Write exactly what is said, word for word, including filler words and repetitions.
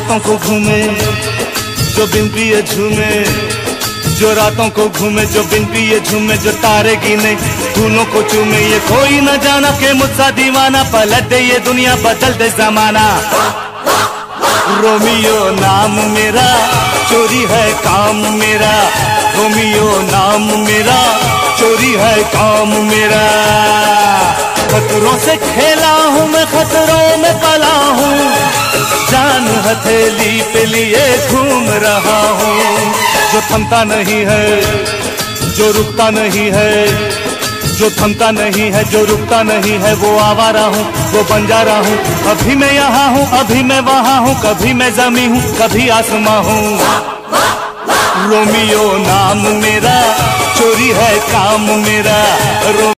रातों को घूमे जो बिन पिए झूमे, जो रातों को घूमे जो बिन पिए झूमे, जो तारे गिने फूलों को चूमे। ये कोई न जाना के मुझसा दीवाना, पलट दे ये दुनिया बदल दे जमाना। रोमियो नाम मेरा, चोरी है काम मेरा। रोमियो नाम मेरा, चोरी है काम मेरा। खतरों से खेला हूँ मैं, खतरों में पला हूँ, जान हथेली पे लिए घूम रहा हूँ। जो थमता नहीं है, जो रुकता नहीं है, जो थमता नहीं है, जो रुकता नहीं है, वो आवारा हूँ, वो बंजारा हूँ। अभी मैं यहाँ हूँ, अभी मैं वहाँ हूँ, कभी मैं जमी हूँ, कभी आसमां हूँ। रोमियो नाम मेरा, चोरी है काम मेरा।